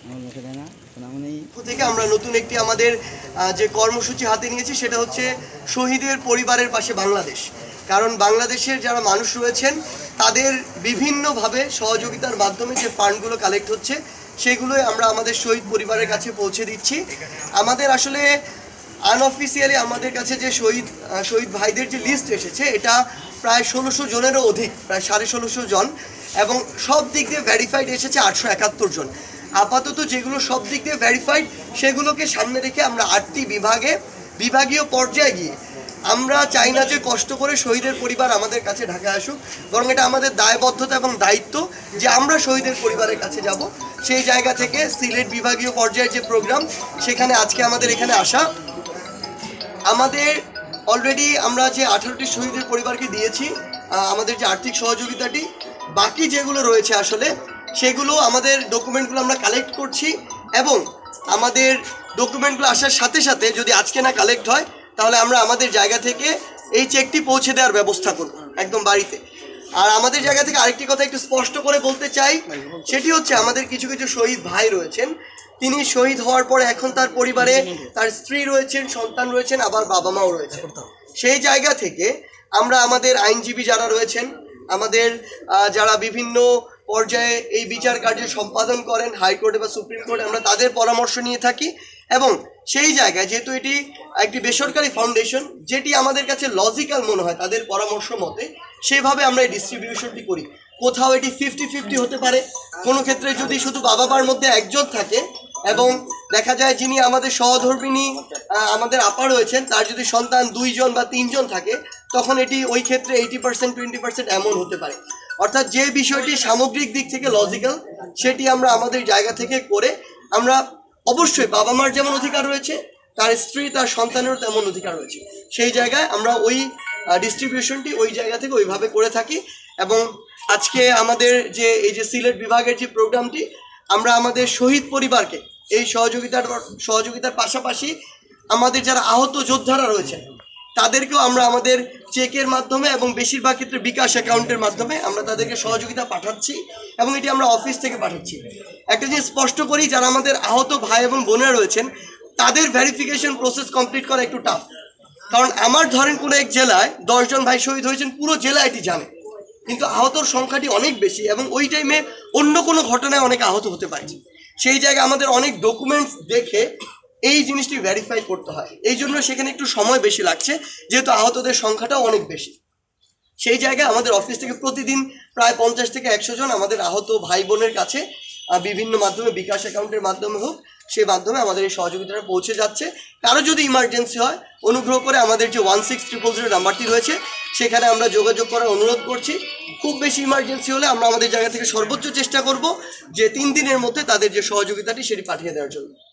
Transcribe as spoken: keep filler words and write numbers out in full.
থেকে আমরা নতুন একটি আমাদের যে কর্মসূচি হাতে নিয়েছি সেটা হচ্ছে শহীদের পরিবারের পাশে বাংলাদেশ। কারণ বাংলাদেশের যারা মানুষ রয়েছেন তাদের বিভিন্নভাবে সহযোগিতার মাধ্যমে যে ফান্ডগুলো কালেক্ট হচ্ছে সেগুলোই আমরা আমাদের শহীদ পরিবারের কাছে পৌঁছে দিচ্ছি। আমাদের আসলে আনঅফিসিয়ালি আমাদের কাছে যে শহীদ শহীদ ভাইদের যে লিস্ট এসেছে এটা প্রায় ষোলোশো জনেরও অধিক, প্রায় সাড়ে ষোলোশো জন, এবং সব দিক দিয়ে ভেরিফাইড এসেছে আটশো একাত্তর জন। আপাতত যেগুলো সব দিক দিয়ে ভেরিফাইড সেগুলোকে সামনে রেখে আমরা আটটি বিভাগে বিভাগীয় পর্যায়ে গিয়ে আমরা চাই না যে কষ্ট করে শহীদের পরিবার আমাদের কাছে ঢাকা আসুক, বরং এটা আমাদের দায়বদ্ধতা এবং দায়িত্ব যে আমরা শহীদের পরিবারের কাছে যাব। সেই জায়গা থেকে সিলেট বিভাগীয় পর্যায়ের যে প্রোগ্রাম সেখানে আজকে আমাদের এখানে আসা। আমাদের অলরেডি আমরা যে আঠারোটি শহীদের পরিবারকে দিয়েছি আমাদের যে আর্থিক সহযোগিতাটি, বাকি যেগুলো রয়েছে আসলে সেগুলো আমাদের ডকুমেন্টগুলো আমরা কালেক্ট করছি এবং আমাদের ডকুমেন্টগুলো আসার সাথে সাথে যদি আজকে না কালেক্ট হয় তাহলে আমরা আমাদের জায়গা থেকে এই চেকটি পৌঁছে দেওয়ার ব্যবস্থা করব একদম বাড়িতে। আর আমাদের জায়গা থেকে আরেকটি কথা একটু স্পষ্ট করে বলতে চাই, সেটি হচ্ছে আমাদের কিছু কিছু শহীদ ভাই রয়েছেন, তিনি শহীদ হওয়ার পরে এখন তার পরিবারে তার স্ত্রী রয়েছেন, সন্তান রয়েছেন, আবার বাবা মাও রয়েছেন। সেই জায়গা থেকে আমরা আমাদের আইনজীবী যারা রয়েছেন, আমাদের যারা বিভিন্ন পর্যায়ে এই বিচার কার্য সম্পাদন করেন হাইকোর্টে বা সুপ্রিম কোর্টে, আমরা তাদের পরামর্শ নিয়ে থাকি এবং সেই জায়গায় যেহেতু এটি একটি বেসরকারি ফাউন্ডেশন যেটি আমাদের কাছে লজিক্যাল মনে হয় তাদের পরামর্শ মতে সেভাবে আমরা এই ডিস্ট্রিবিউশনটি করি। কোথাও এটি ফিফটি ফিফটি হতে পারে, কোনো ক্ষেত্রে যদি শুধু বাবা মার মধ্যে একজন থাকে এবং দেখা যায় যিনি আমাদের সহধর্মিনী আমাদের আপা রয়েছেন তার যদি সন্তান দুইজন বা তিনজন থাকে তখন এটি ওই ক্ষেত্রে এইটি পার্সেন্ট টোয়েন্টি পার্সেন্ট এমন হতে পারে। অর্থাৎ যে বিষয়টি সামগ্রিক দিক থেকে লজিক্যাল সেটি আমরা আমাদের জায়গা থেকে করে আমরা অবশ্যই বাবা মার যেমন অধিকার রয়েছে তার স্ত্রী তার সন্তানেরও তেমন অধিকার রয়েছে, সেই জায়গায় আমরা ওই ডিস্ট্রিবিউশনটি ওই জায়গা থেকে ওইভাবে করে থাকি। এবং আজকে আমাদের যে এই যে সিলেট বিভাগের যে প্রোগ্রামটি আমরা আমাদের শহীদ পরিবারকে এই সহযোগিতার সহযোগিতার পাশাপাশি আমাদের যারা আহত যোদ্ধারা রয়েছেন তাদেরকেও আমরা আমাদের চেকের মাধ্যমে এবং বেশিরভাগ ক্ষেত্রে বিকাশ অ্যাকাউন্টের মাধ্যমে আমরা তাদেরকে সহযোগিতা পাঠাচ্ছি এবং এটি আমরা অফিস থেকে পাঠাচ্ছি। একটা জিনিস স্পষ্ট করি, যারা আমাদের আহত ভাই এবং বোনেরা রয়েছেন তাদের ভেরিফিকেশন প্রসেস কমপ্লিট করা একটু টাফ, কারণ আমার ধরেন কোনো এক জেলায় দশজন ভাই শহীদ হয়েছেন, পুরো জেলা এটি জানে, কিন্তু আহতর সংখ্যাটি অনেক বেশি এবং ওই টাইমে অন্য কোনো ঘটনায় অনেক আহত হতে পারে। সেই জায়গায় আমাদের অনেক ডকুমেন্টস দেখে এই জিনিসটি ভেরিফাই করতে হয়, এই জন্য সেখানে একটু সময় বেশি লাগছে যেহেতু আহতদের সংখ্যাটাও অনেক বেশি। সেই জায়গায় আমাদের অফিস থেকে প্রতিদিন প্রায় পঞ্চাশ থেকে একশো জন আমাদের আহত ভাই বোনের কাছে বিভিন্ন মাধ্যমে বিকাশ অ্যাকাউন্টের মাধ্যমে হোক সেই মাধ্যমে আমাদের এই সহযোগিতাটা পৌঁছে যাচ্ছে। কারো যদি ইমার্জেন্সি হয় অনুগ্রহ করে আমাদের যে ওয়ান সিক্স ট্রিপল জিরো নাম্বারটি রয়েছে সেখানে আমরা যোগাযোগ করার অনুরোধ করছি। খুব বেশি ইমার্জেন্সি হলে আমরা আমাদের জায়গা থেকে সর্বোচ্চ চেষ্টা করব যে তিন দিনের মধ্যে তাদের যে সহযোগিতাটি সেটি পাঠিয়ে দেওয়ার জন্য।